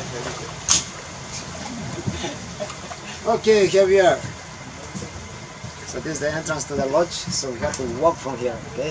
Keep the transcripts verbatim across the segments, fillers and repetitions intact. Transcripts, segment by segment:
Okay, here we are. So this is the entrance to the lodge, so we have to walk from here, okay?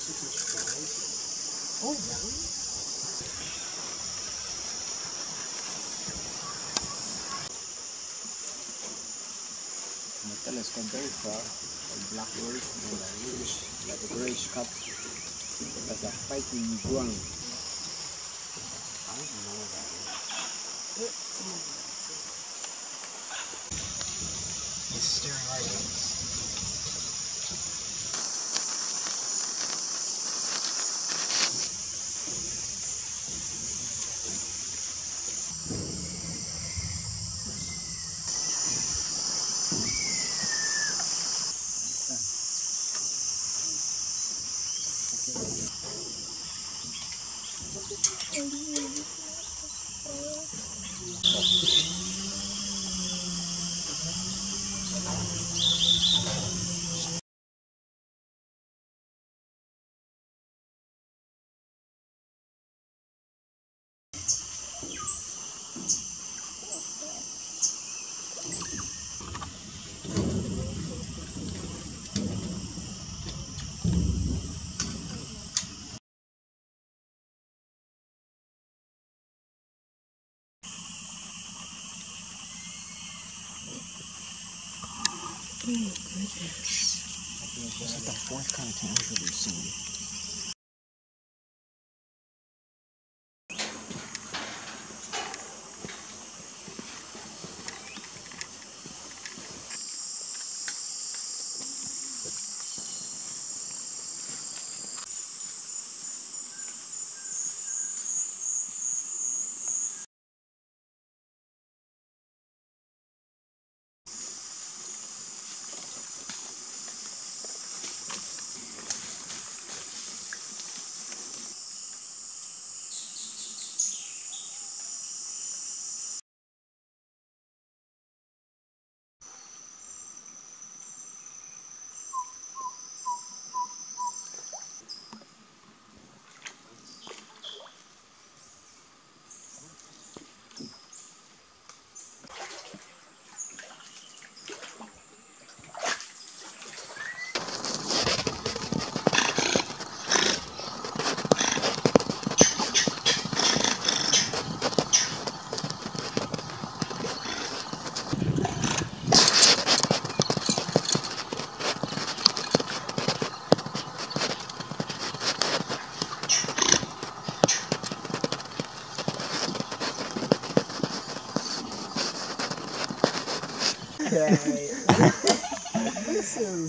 Oh, the telescope very far, the black hole and the greyish, like a greyish cup. There's a fighting ground. I don't know what that is. It's staring right at us. Oh goodness. This is the fourth kind of camera we've seen. Okay. This is.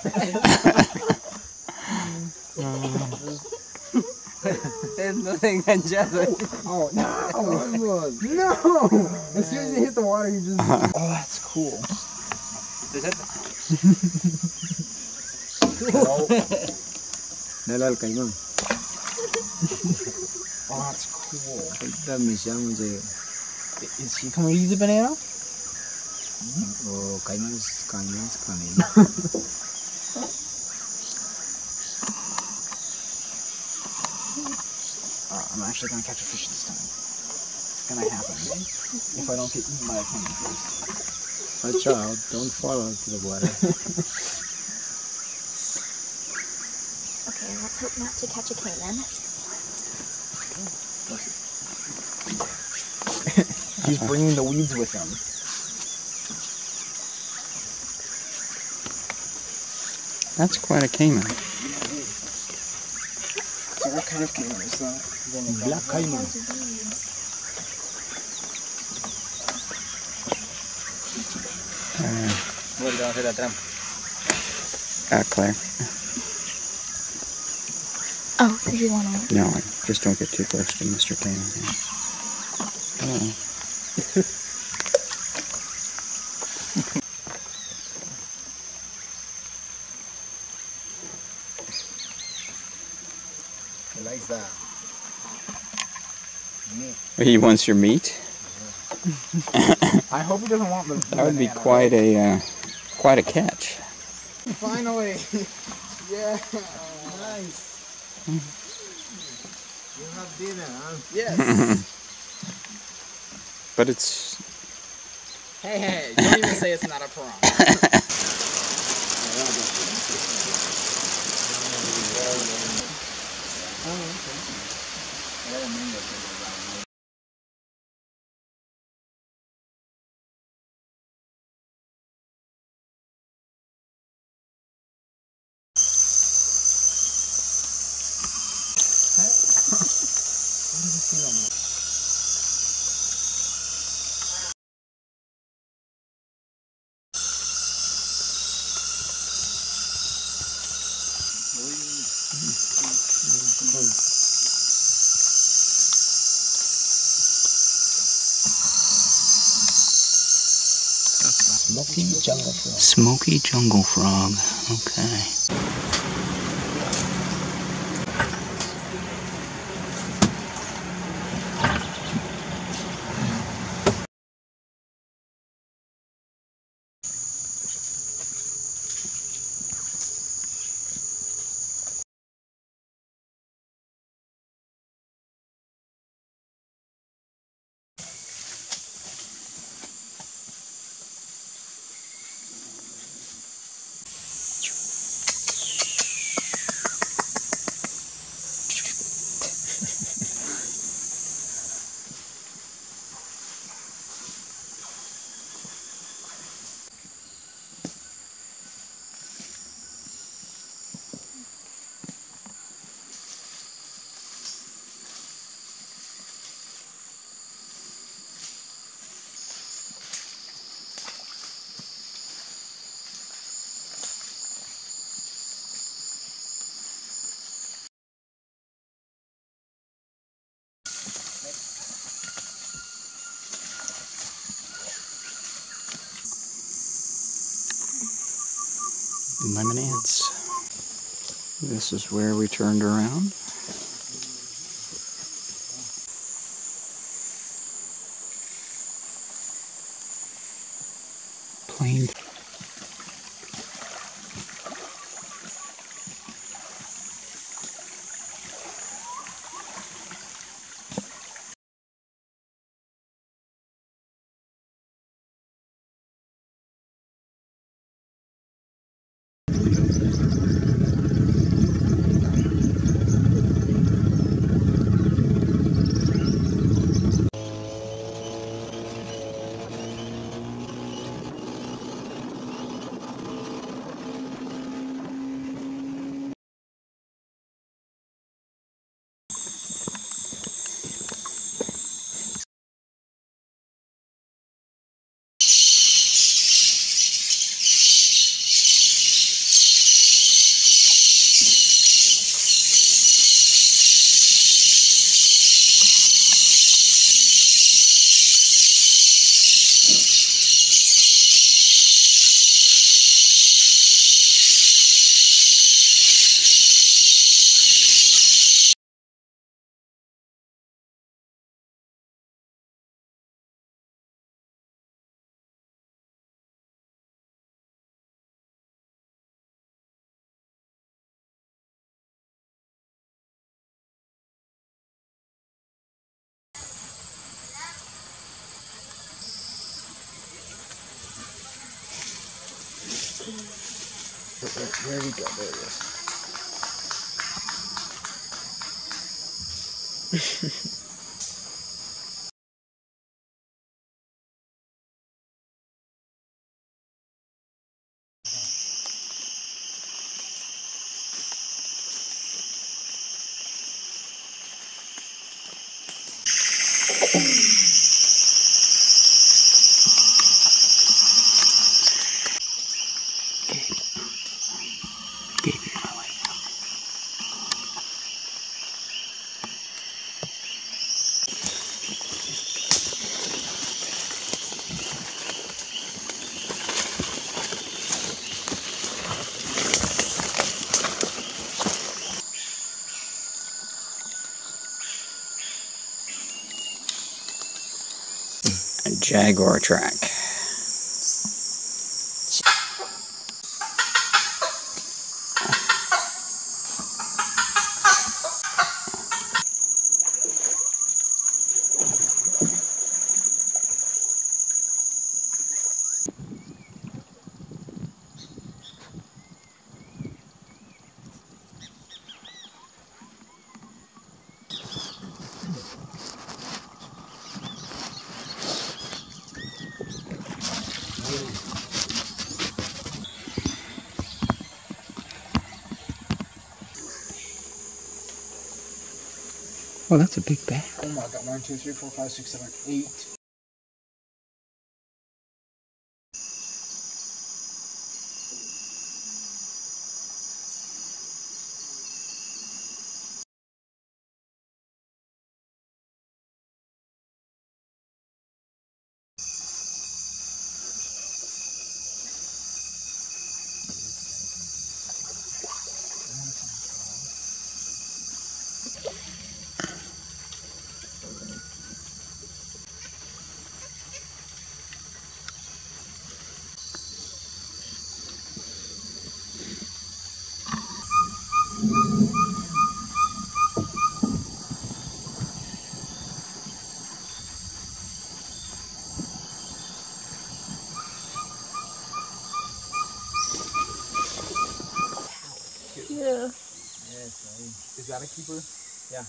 There's nothing angelic. Oh no! No! As soon as you hit the water, you just. Oh, that's cool. Nalal kaimang. Oh, that's cool. Is he coming to eat the banana? Oh, Cayman's, Cayman's coming. uh, I'm actually gonna catch a fish this time. It's gonna happen. If I don't get eaten by a cayman first. Watch out, don't fall into the water. Okay, let's hope not to catch a cayman. He's bringing the weeds with him. That's quite a cayman. So what kind of cayman is that? Black cayman. Uh, What are you going to that uh, Claire. Oh, did you want to? No, just don't get too close to Mister Cayman. Oh. He likes that. Meat. He wants your meat? I hope he doesn't want the. That would be quite a uh, quite a catch. Finally! Yeah! Nice. You have dinner, huh? Yes! But it's Hey, hey, don't even say it's not a prawn. does it feel on it? Smoky jungle frog. Smoky jungle frog. Okay. Lemonades. This is where we turned around. Plain. Where we go? There it is. A jaguar track. Oh, that's a big bag. Oh my god, one, two, three, four, five, six, seven, eight. Yeah. Yes, is that a keeper? Yeah.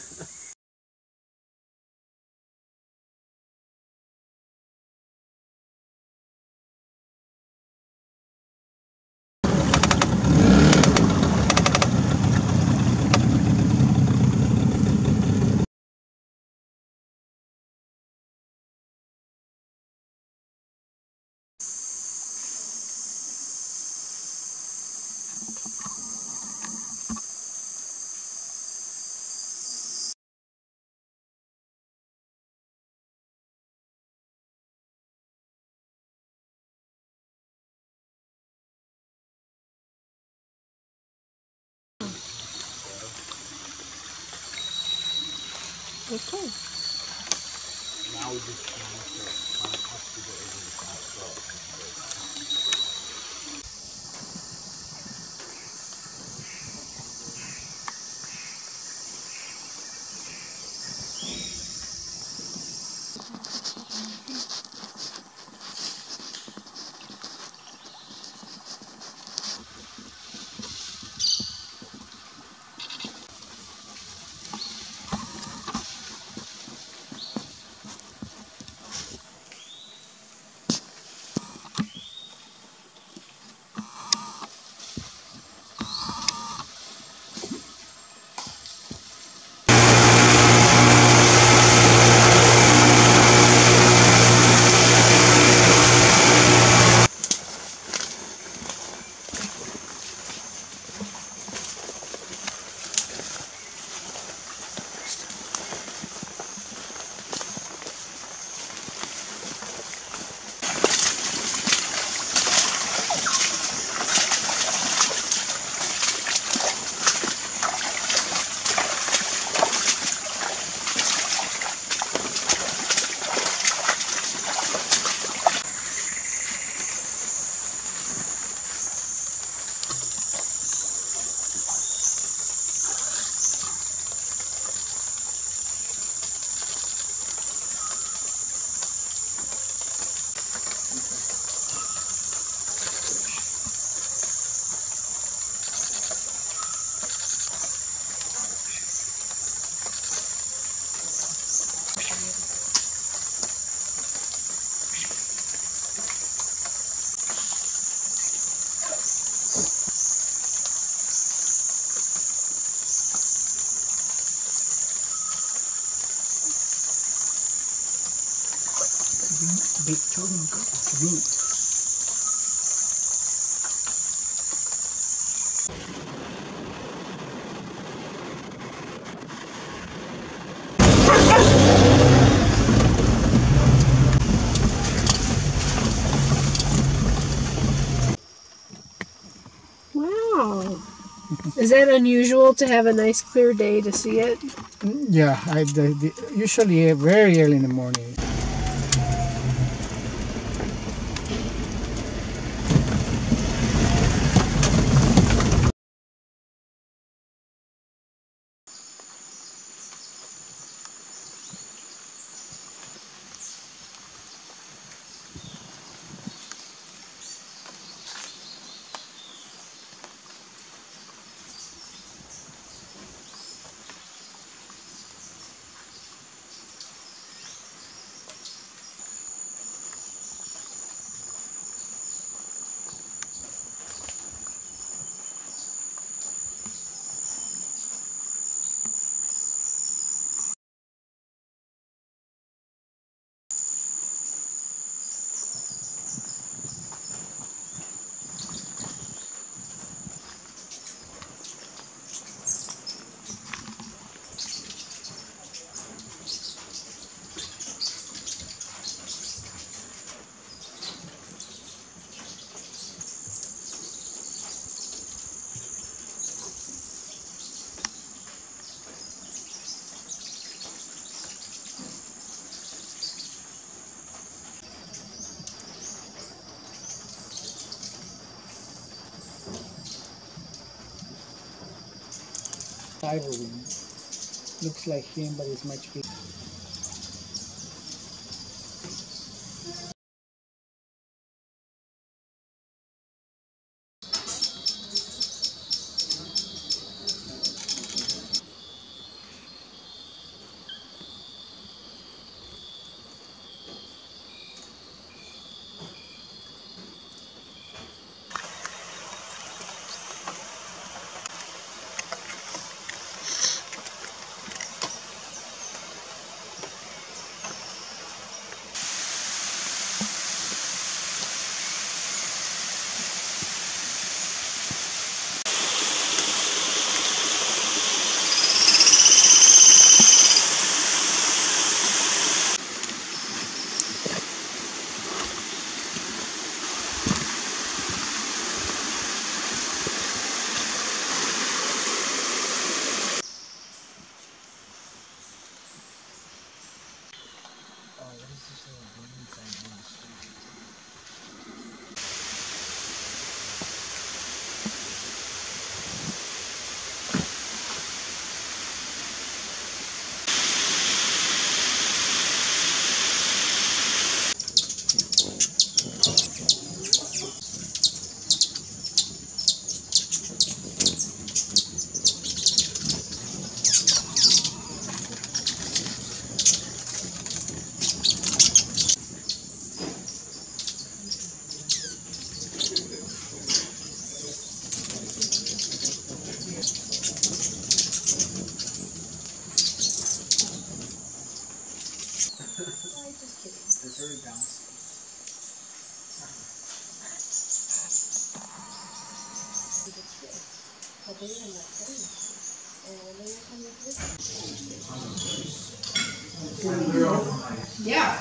Okay. Now we just have to find us to go over the top. Big children meat. Wow. Is that unusual to have a nice clear day to see it? Yeah, I, the, the, usually very early in the morning. Ivory. Looks like him, but he's much bigger. It's very bouncy. Yeah.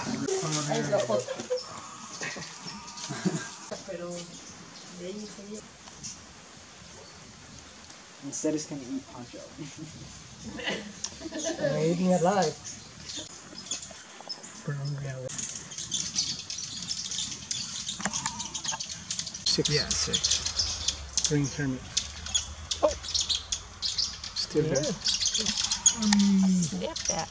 Instead, he's gonna eat poncho. Made me alive. Six. Yeah, six. Green hermit. Oh. Still Yeah. there. Snap that.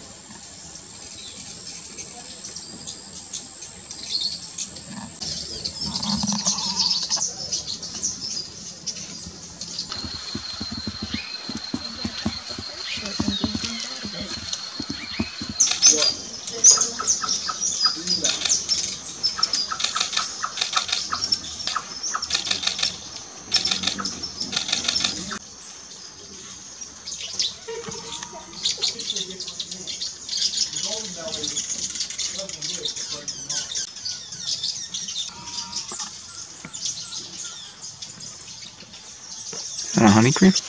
And a honey cream?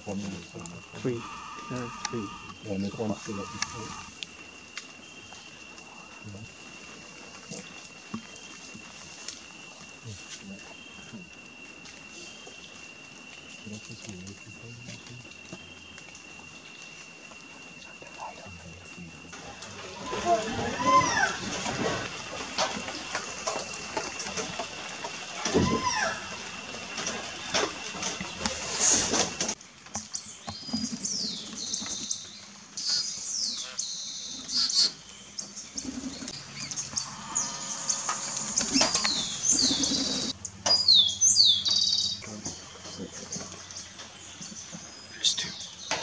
Three. There are three. There's two.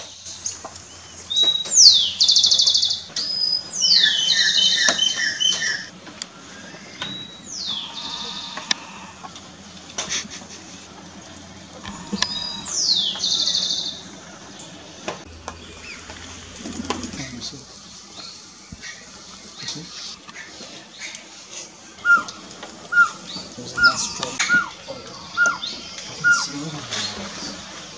There's a less stroke. I can see little ones.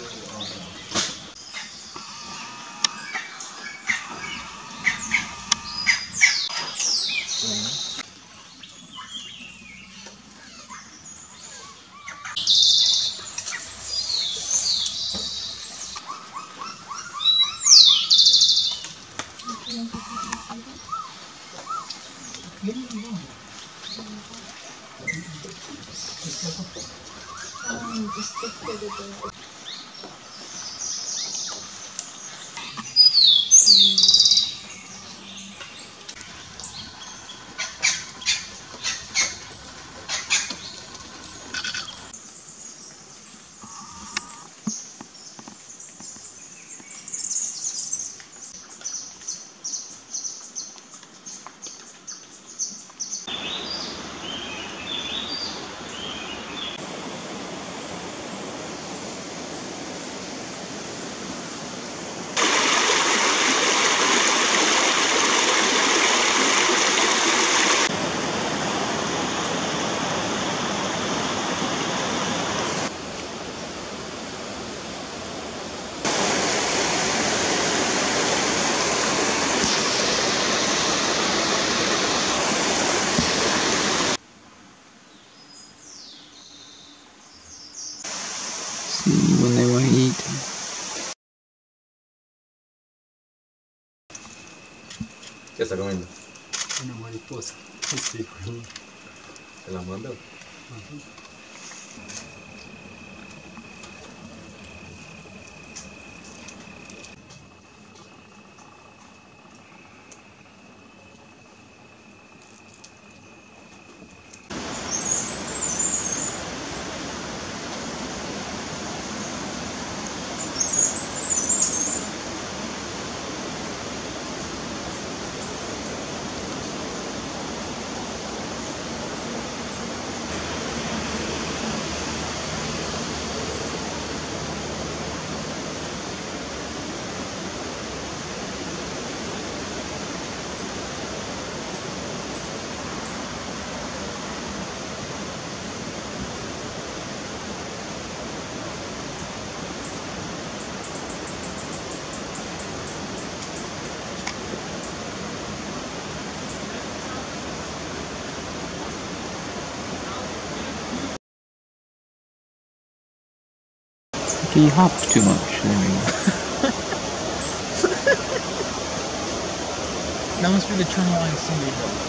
See when they want to eat. ¿Qué está comiendo? Una mariposa. Sí. ¿Se la mando? He hops too much. There we go. That must be the turn line Cindy built.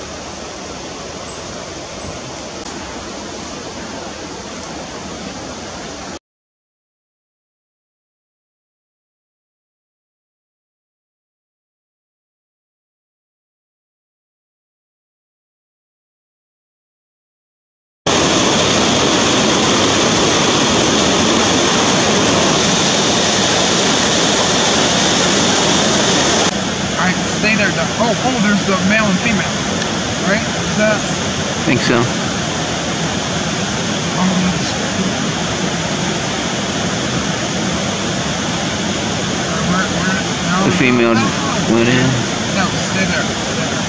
Stay there, Doc. Oh, oh, there's the male and female, right? Is that? Think so. Oh, that's where, where, no, The female no, no. went in. No, stay there. Stay there.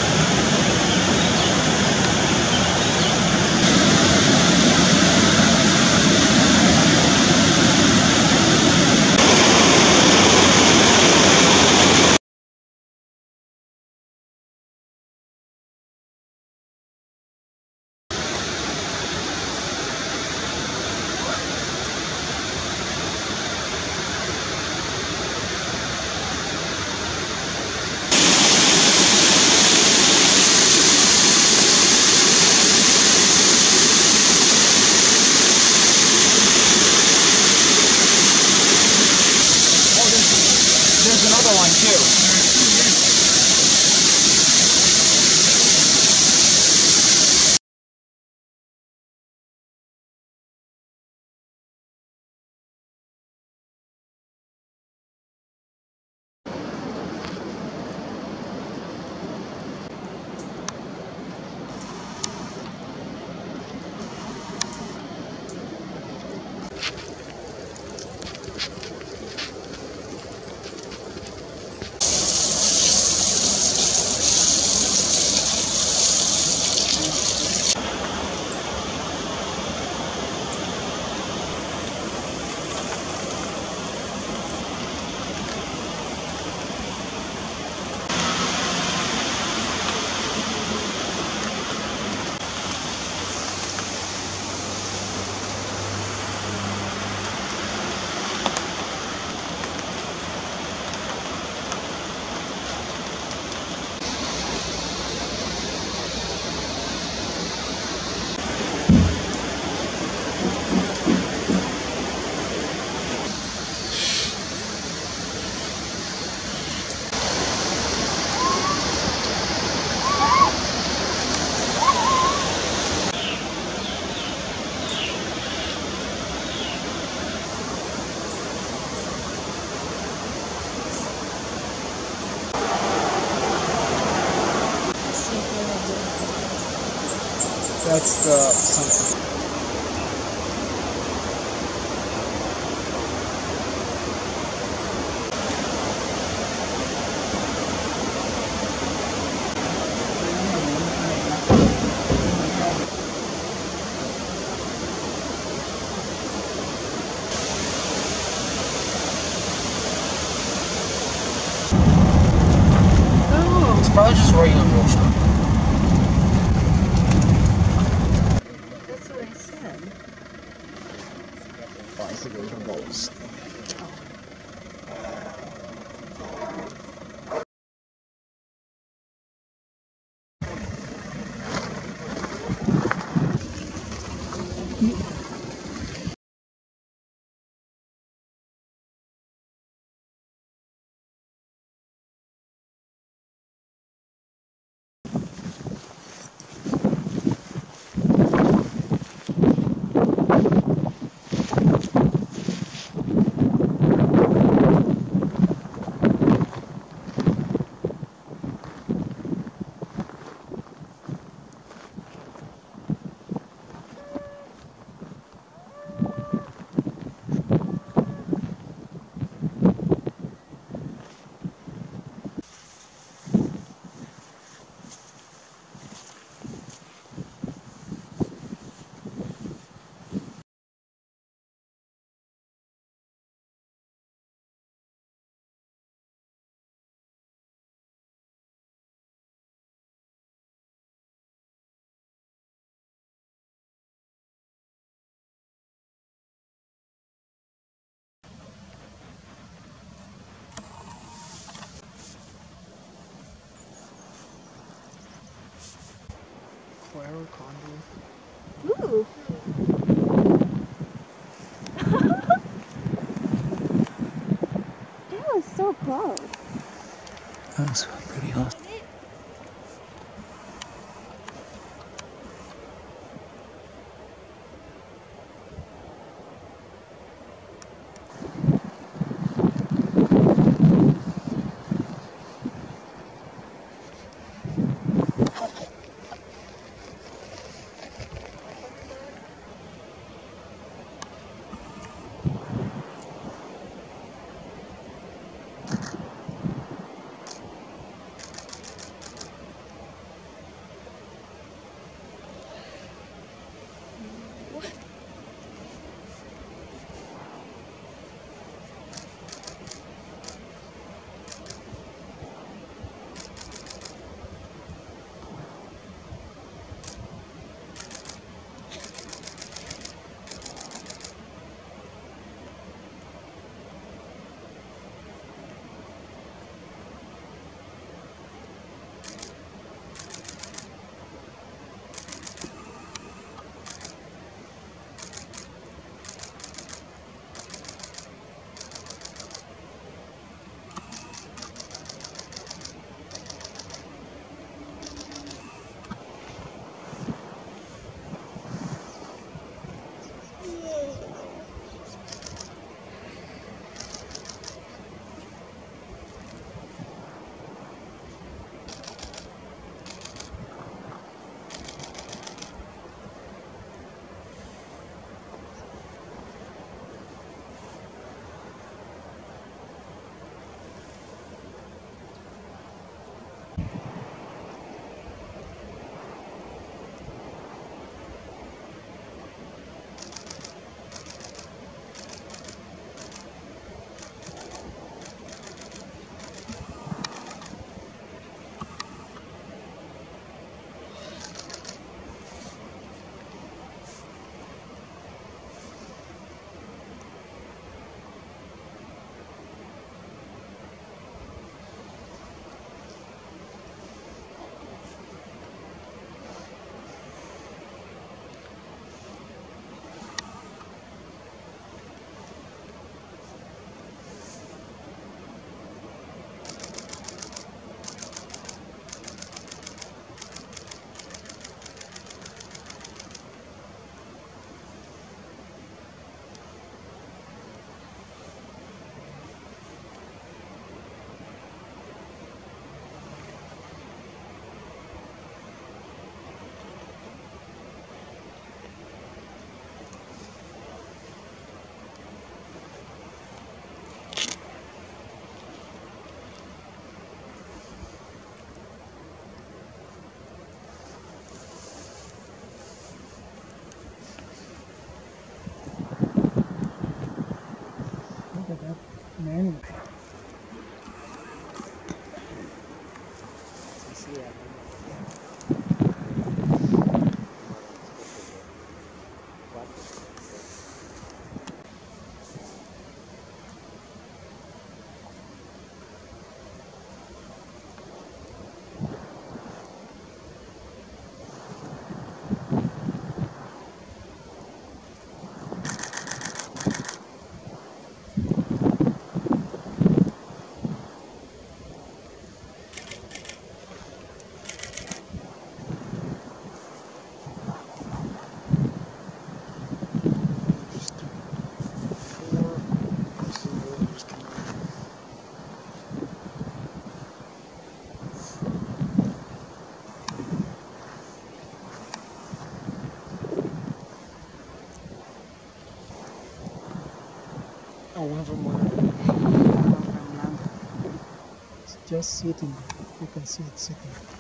That's the sunset. Oh, It's probably just right on the ocean. that's what I said. Bicycles and boats. Claro Condor. Ooh. That was so close. That's pretty awesome. Anyway. Oh, one of them were it's just sitting. You can see it sitting.